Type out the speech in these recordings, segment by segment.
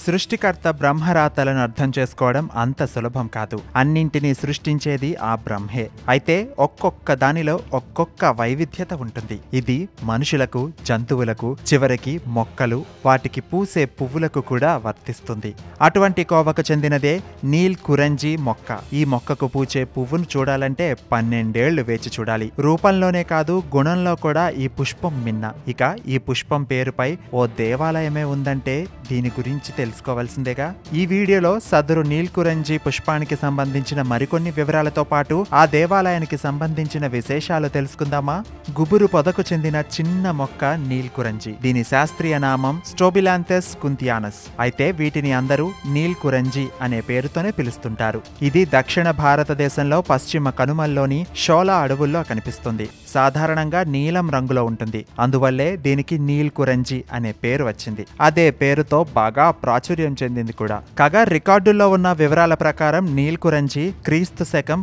సృష్టికర్త బ్రహ్మరాతలను అర్థం చేసుకోవడం అంత సులభం కాదు. అన్నింటినీ సృష్టించేది ఆ బ్రహ్మే. అయితే ఒక్కొక్క దానిలో ఒక్కొక్క వైవిధ్యత ఉంటుంది. ఇది మనుషులకు, జంతువులకు, చివరికి మొక్కలు, వాటికి పూసే పువ్వులకు కూడా వర్తిస్తుంది. అటువంటి కోవకు చెందినదే నీల్ కురంజీ మొక్క. ఈ మొక్కకు పూచే పువ్వును చూడాలంటే 12 ఏళ్లు వేచి చూడాలి. రూపంలోనే కాదు, గుణంలో కూడా ఈ పుష్పం మిన్న. ఇక ఈ పుష్పం పేరుపై ఓ దేవాలయమే ఉందంటే దీని గురించి తెలుసుకోవాల్సిందేగా. ఈ వీడియోలో సదరు నీల్ కురంజీ పుష్పానికి సంబంధించిన మరికొన్ని వివరాలతో పాటు ఆ దేవాలయానికి సంబంధించిన విశేషాలు తెలుసుకుందామా? గుబురు పొదకు చెందిన చిన్న మొక్క నీల్ కురంజీ. దీని శాస్త్రీయ నామం స్ట్రోబిలాంథస్ కుంతియానస్. అయితే వీటిని అందరూ నీల్ కురంజీ అనే పేరుతోనే పిలుస్తుంటారు. ఇది దక్షిణ భారతదేశంలో పశ్చిమ కనుమల్లోని షోలా అడవుల్లో కనిపిస్తుంది. సాధారణంగా నీలం రంగులో ఉంటుంది. అందువల్లే దీనికి నీల్ కురంజీ అనే పేరు వచ్చింది. అదే పేరుతో బాగా ప్రాచుర్యం చెందింది కూడా. కాగా రికార్డుల్లో ఉన్న వివరాల ప్రకారం నీల్ కురంజీ క్రీస్తు శకం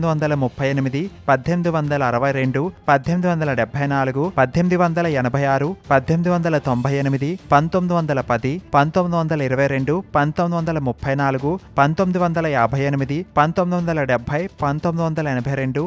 1838, 1862, 1874, 1886, 1898, 1910, 1922, 1934, 1958, 1970, 1982,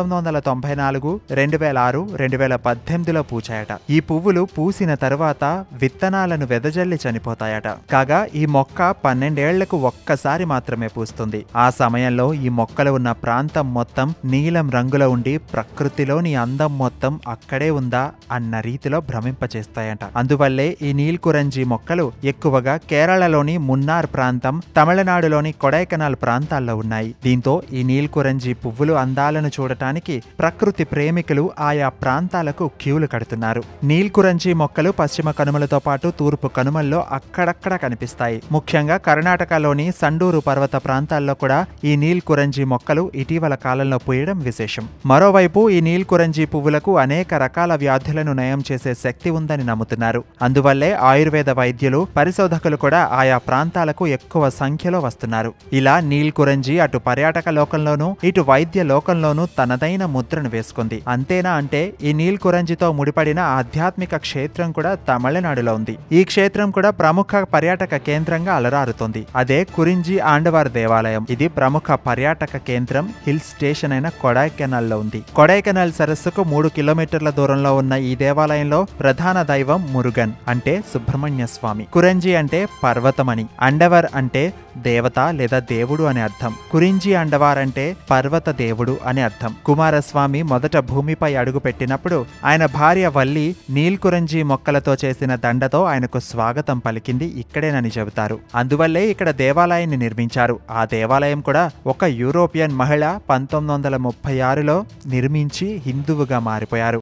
1994, 2006, 2018లో పూచాయట. ఈ పువ్వులు పూసిన తరువాత విత్తనాలను వెదజల్లి చనిపోతాయట. కాగా ఈ మొక్క 12 ఏళ్లకు ఒక్కసారి మాత్రమే పూస్తుంది. ఆ సమయంలో ఈ మొక్కలు ఉన్న ప్రాంతం మొత్తం నీలం రంగులో ఉండి ప్రకృతిలోని అందం మొత్తం అక్కడే ఉందా అన్న రీతిలో భ్రమింపచేస్తాయట. అందువల్లే ఈ నీల్ కురంజీ మొక్కలు ఎక్కువగా కేరళలోని మున్నార్ ప్రాంతం, తమిళనాడులోని కొడైకెనాల్ ప్రాంతాల్లో ఉన్నాయి. దీంతో ఈ నీల్ కురంజీ పువ్వులు అందాలను చూడటానికి ప్రకృతి ప్రేమికులు ఆయా ప్రాంతాలకు క్యూలు కడుతున్నారు. నీల్ కురంజీ మొక్కలు పశ్చిమ కనుమలతో పాటు తూర్పు కనుమల్లో అక్కడక్కడ కనిపిస్తాయి. ముఖ్యంగా కర్ణాటకలోని సండూరు పర్వత ప్రాంతాల్లో కూడా ఈ నీల్ కురంజీ మొక్కలు ఇటీవల కాలంలో పూయడం విశేషం. మరోవైపు ఈ నీల్ కురంజీ పువ్వులకు అనేక రకాల వ్యాధులను నయం చేసే శక్తి ఉందని నమ్ముతున్నారు. అందువల్లే ఆయుర్వేద వైద్యులు, పరిశోధకులు కూడా ఆయా ప్రాంతాలకు ఎక్కువ సంఖ్యలో వస్తున్నారు. ఇలా నీల్ కురంజీ అటు పర్యాటక లోకంలోనూ ఇటు వైద్య లోకంలోనూ తనదైన ముద్రను వేసుకుంది. అంతేనా అంటే ఈ నీల్ కురంజీతో ముడిపడిన ఆధ్యాత్మిక క్షేత్రం కూడా తమిళనాడులో ఉంది. ఈ క్షేత్రం కూడా ప్రముఖ పర్యాటక కేంద్రంగా అలరారుతోంది. అదే కురింజీ ఆండవార్ దేవాలయం. ఇది ప్రముఖ పర్యాటక కేంద్రం హిల్ స్టేషన్ అయిన కొడైకెనాల్ లో ఉంది. కొడైకెనాల్ సరస్సుకు 3 కిలోమీటర్ల దూరంలో ఉన్న ఈ దేవాలయంలో ప్రధాన దైవం మురుగన్ అంటే సుబ్రహ్మణ్య స్వామి. కురంజీ అంటే పర్వతమని, అండవర్ అంటే దేవత లేదా దేవుడు అని అర్థం. కురింజీ అండవార్ అంటే పర్వత దేవుడు అని అర్థం. కుమారస్వామి మొదట భూమిపై అడుగు పెట్టినప్పుడు ఆయన భార్య వల్లి నీల్ కురంజీ మొక్కలతో చేసిన దండతో ఆయనకు స్వాగతం పలికింది ఇక్కడేనని చెబుతారు. అందువల్లే ఇక్కడ దేవాలయాన్ని నిర్మించారు. ఆ దేవాలయం కూడా ఒక యూరోపియన్ మహిళ 1936లో నిర్మించి హిందువుగా మారిపోయారు.